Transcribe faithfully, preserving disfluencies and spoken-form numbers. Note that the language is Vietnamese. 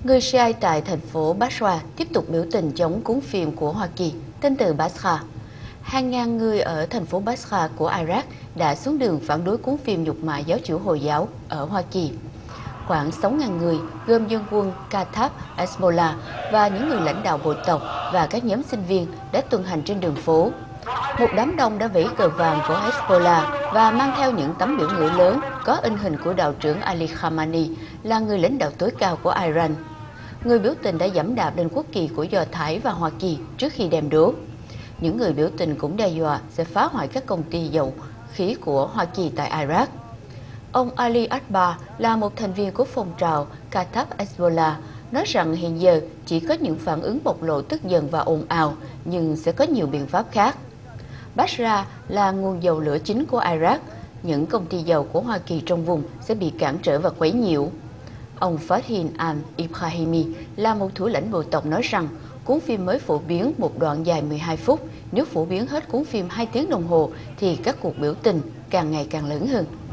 Người Shia tại thành phố Basra tiếp tục biểu tình chống cuốn phim của Hoa Kỳ tên từ Basra. Hàng ngàn người ở thành phố Basra của Iraq đã xuống đường phản đối cuốn phim nhục mạ giáo chủ Hồi giáo ở Hoa Kỳ. Khoảng sáu nghìn người gồm dân quân Kataib Hezbollah và những người lãnh đạo bộ tộc và các nhóm sinh viên đã tuần hành trên đường phố. Một đám đông đã vẫy cờ vàng của Hezbollah và mang theo những tấm biểu ngữ lớn có in hình của đạo trưởng Ali Khamenei, là người lãnh đạo tối cao của Iran. Người biểu tình đã giẫm đạp lên quốc kỳ của Do Thái và Hoa Kỳ trước khi đem đốt. Những người biểu tình cũng đe dọa sẽ phá hoại các công ty dầu khí của Hoa Kỳ tại Iraq. Ông Ali Akbar là một thành viên của phong trào Kataib Hezbollah, nói rằng hiện giờ chỉ có những phản ứng bộc lộ tức giận và ồn ào, nhưng sẽ có nhiều biện pháp khác. Basra là nguồn dầu lửa chính của Iraq. Những công ty dầu của Hoa Kỳ trong vùng sẽ bị cản trở và quấy nhiễu. Ông Fathin al-Ibrahimi là một thủ lĩnh bộ tộc nói rằng cuốn phim mới phổ biến một đoạn dài mười hai phút. Nếu phổ biến hết cuốn phim hai tiếng đồng hồ thì các cuộc biểu tình càng ngày càng lớn hơn.